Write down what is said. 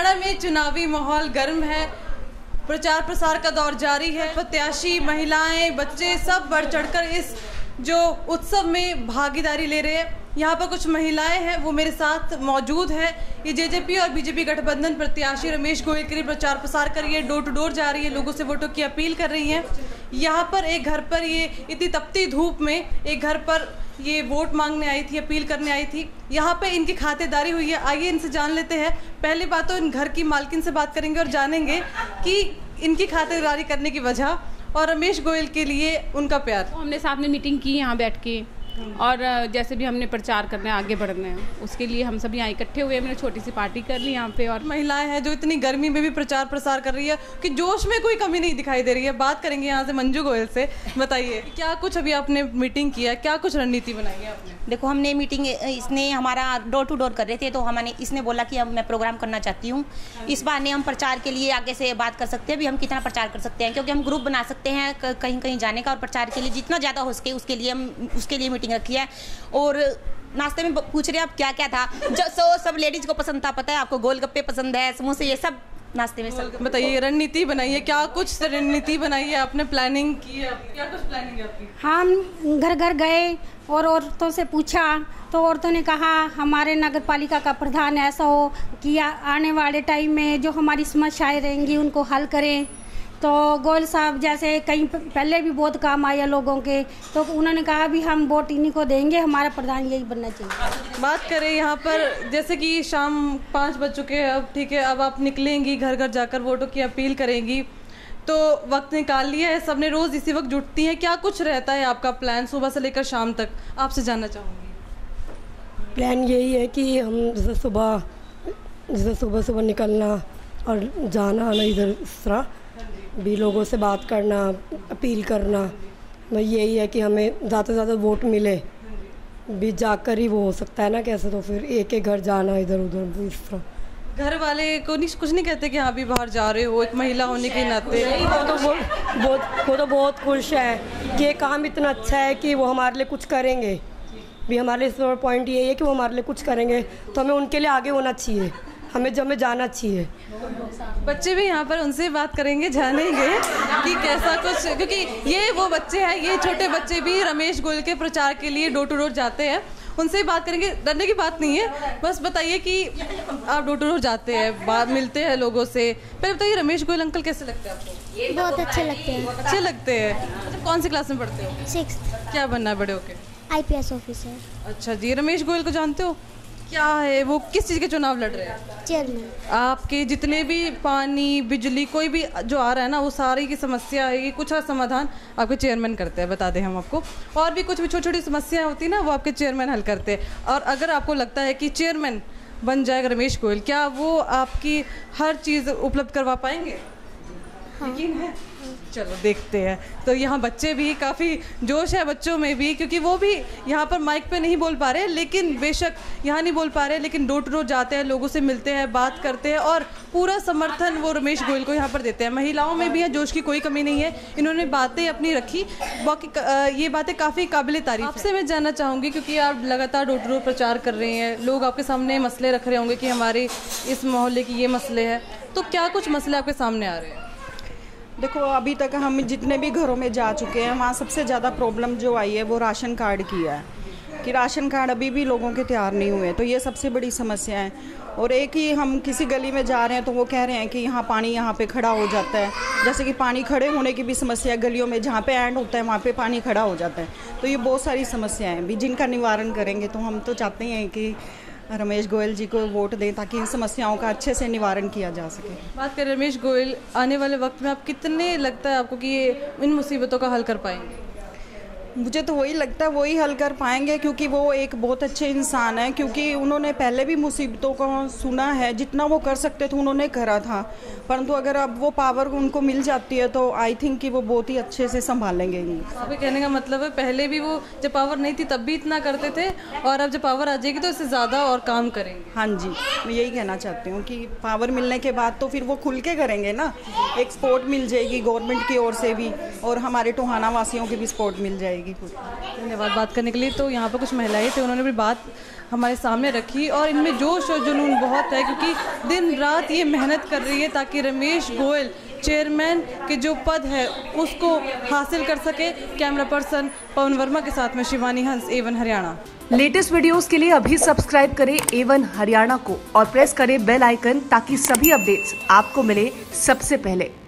हरियाणा में चुनावी माहौल गर्म है, प्रचार प्रसार का दौर जारी है। प्रत्याशी, महिलाएं, बच्चे सब बढ़ चढ़कर इस जो उत्सव में भागीदारी ले रहे हैं। यहाँ पर कुछ महिलाएं हैं, वो मेरे साथ मौजूद है। ये जेजेपी और बीजेपी गठबंधन प्रत्याशी रमेश गोयल के लिए प्रचार प्रसार कर रही है, डोर टू डोर जा रही है, लोगों से वोटों की अपील कर रही हैं। यहाँ पर एक घर पर ये इतनी तपती धूप में एक घर पर ये वोट मांगने आई थी, अपील करने आई थी। यहाँ पे इनकी खातेदारी हुई है। आइए इनसे जान लेते हैं। पहली बात तो इन घर की मालकिन से बात करेंगे और जानेंगे कि इनकी खातेदारी करने की वजह और रमेश गोयल के लिए उनका प्यार। तो हमने साथ में मीटिंग की यहाँ बैठ के, और जैसे भी हमने प्रचार करना है, आगे बढ़ना है, उसके लिए हम सब यहाँ इकट्ठे हुए। मैंने छोटी सी पार्टी कर ली यहाँ पे। और महिलाएं हैं जो इतनी गर्मी में भी प्रचार प्रसार कर रही है कि जोश में कोई कमी नहीं दिखाई दे रही है। बात करेंगे यहाँ से मंजू गोयल से। बताइए क्या कुछ अभी आपने मीटिंग किया, क्या कुछ रणनीति बनाई है आपने? देखो, हमने मीटिंग, इसने हमारा डोर टू डोर कर रहे थे, तो हमने इसने बोला कि अब मैं प्रोग्राम करना चाहती हूँ। इस बहाने हम प्रचार के लिए आगे से बात कर सकते हैं, भी हम कितना प्रचार कर सकते हैं, क्योंकि हम ग्रुप बना सकते हैं कहीं कहीं जाने का। और प्रचार के लिए जितना ज़्यादा हो सके उसके लिए मीटिंग रखी है। और नाश्ते में पूछ रहे हैं आप क्या क्या था, जो सब लेडीज को पसंद था, पता है आपको, गोलगप्पे पसंद है, समोसे, ये सब नाश्ते में सब। बताइए रणनीति बनाई है, क्या कुछ रणनीति बनाई है आपने, प्लानिंग की है, क्या कुछ प्लानिंग है आपकी? हम घर घर गए और औरतों से पूछा, तो औरतों ने कहा हमारे नगर पालिका का प्रधान ऐसा हो कि आने वाले टाइम में जो हमारी समस्याएं रहेंगी उनको हल करें। तो गोयल साहब जैसे कहीं पहले भी बहुत काम आया लोगों के, तो उन्होंने कहा भी हम वोट इन्हीं को देंगे, हमारा प्रधान यही बनना चाहिए। बात करें यहाँ पर, जैसे कि शाम 5 बज चुके हैं अब, ठीक है, अब आप निकलेंगी घर घर जाकर वोटों की अपील करेंगी, तो वक्त निकाल लिया है सबने, रोज़ इसी वक्त जुटती हैं। क्या कुछ रहता है आपका प्लान सुबह से लेकर शाम तक? आपसे जानना चाहूँगी। प्लान यही है कि हम जैसे सुबह निकलना और जाना आना, इधर इस तरह भी लोगों से बात करना, अपील करना। तो यही है कि हमें ज़्यादा से ज़्यादा वोट मिले, भी जाकर ही वो हो सकता है ना, कैसे तो फिर एक एक घर जाना इधर उधर इस तरह। घर वाले को नहीं कुछ नहीं कहते कि हाँ भी बाहर जा रहे हो, एक महिला होने के नाते? वो तो बहुत खुश है कि ये काम इतना अच्छा है कि वो हमारे लिए कुछ करेंगे। भी हमारे लिए पॉइंट यही है कि वो हमारे लिए कुछ करेंगे, तो हमें उनके लिए आगे होना चाहिए, हमें जाना चाहिए। बच्चे भी यहाँ पर, उनसे बात करेंगे, जानेंगे कि कैसा कुछ, क्योंकि ये वो बच्चे हैं, ये छोटे बच्चे भी रमेश गोयल के प्रचार के लिए डोर टू डोर जाते हैं। उनसे बात करेंगे, डरने की बात नहीं है। बस बताइए कि आप डोर टू डोर जाते हैं, बात मिलते हैं लोगों से, पहले बताइए रमेश गोयल अंकल कैसे लगते हैं आपको? बहुत अच्छे लगते हैं। अच्छे लगते हैं। अच्छा, कौन सी क्लास में पढ़ते हो? 6th। क्या बनना है बड़े होके? IPS officer. अच्छा जी, रमेश गोयल को जानते हो? क्या है वो, किस चीज़ के चुनाव लड़ रहे हैं? चेयरमैन। आपके जितने भी पानी, बिजली, कोई भी जो आ रहा है ना, वो सारी की समस्या है, कुछ समाधान आपके चेयरमैन करते हैं, बता दें हम आपको। और भी कुछ भी छोटी छोटी समस्याएं होती है ना, वो आपके चेयरमैन हल करते हैं। और अगर आपको लगता है कि चेयरमैन बन जाएगा रमेश गोयल, क्या वो आपकी हर चीज़ उपलब्ध करवा पाएंगे? यकीन है? चलो देखते हैं। तो यहाँ बच्चे भी, काफ़ी जोश है बच्चों में भी, क्योंकि वो भी यहाँ पर माइक पे नहीं बोल पा रहे, लेकिन बेशक यहाँ नहीं बोल पा रहे, लेकिन डोर टू डोर जाते हैं, लोगों से मिलते हैं, बात करते हैं और पूरा समर्थन वो रमेश गोयल को यहाँ पर देते हैं। महिलाओं में भी है जोश की कोई कमी नहीं है, इन्होंने बातें अपनी रखी, बाकी ये बातें काफ़ी काबिल तारीफ। आपसे मैं जानना चाहूँगी, क्योंकि आप लगातार डोर टू डोर प्रचार कर रहे हैं, लोग आपके सामने मसले रख रहे होंगे कि हमारे इस मोहल्ले की ये मसले हैं, तो क्या कुछ मसले आपके सामने आ रहे हैं? देखो, अभी तक हम जितने भी घरों में जा चुके हैं, वहाँ सबसे ज़्यादा प्रॉब्लम जो आई है वो राशन कार्ड की है, कि राशन कार्ड अभी भी लोगों के तैयार नहीं हुए, तो ये सबसे बड़ी समस्या है। और एक ही, हम किसी गली में जा रहे हैं तो वो कह रहे हैं कि यहाँ पानी यहाँ पे खड़ा हो जाता है, जैसे कि पानी खड़े होने की भी समस्या है गलियों में, जहाँ पे एंड होता है वहाँ पे पानी खड़ा हो जाता है। तो ये बहुत सारी समस्याएं हैं भी, जिनका निवारण करेंगे। तो हम तो चाहते हैं कि रमेश गोयल जी को वोट दें, ताकि इन समस्याओं का अच्छे से निवारण किया जा सके। बात करें रमेश गोयल, आने वाले वक्त में आप कितने लगता है आपको कि ये इन मुसीबतों का हल कर पाएंगे? मुझे तो वही लगता है वही हल कर पाएंगे, क्योंकि वो एक बहुत अच्छे इंसान हैं, क्योंकि उन्होंने पहले भी मुसीबतों को सुना है, जितना वो कर सकते थे उन्होंने करा था। परंतु अगर अब वो पावर उनको मिल जाती है तो आई थिंक कि वो बहुत ही अच्छे से संभालेंगे। आपके कहने का मतलब है पहले भी वो जब पावर नहीं थी तब भी इतना करते थे, और अब जब पावर आ जाएगी तो इससे ज़्यादा और काम करेंगे। हाँ जी, मैं यही कहना चाहती हूँ कि पावर मिलने के बाद तो फिर वो खुल के करेंगे ना, एक सपोर्ट मिल जाएगी गवर्नमेंट की ओर से भी, और हमारे टोहाना वासियों की भी सपोर्ट मिल जाएगी। जाएगी पूरी। धन्यवाद बात करने के लिए। तो यहाँ पर कुछ महिलाएं थे, उन्होंने भी बात हमारे सामने रखी और इनमें जोश और जुनून बहुत है, क्योंकि दिन रात ये मेहनत कर रही है ताकि रमेश गोयल चेयरमैन के जो पद है उसको हासिल कर सके। कैमरा पर्सन पवन वर्मा के साथ में शिवानी हंस, A1 हरियाणा। लेटेस्ट वीडियोस के लिए अभी सब्सक्राइब करें A1 हरियाणा को और प्रेस करें बेल आइकन ताकि सभी अपडेट्स आपको मिले सबसे पहले।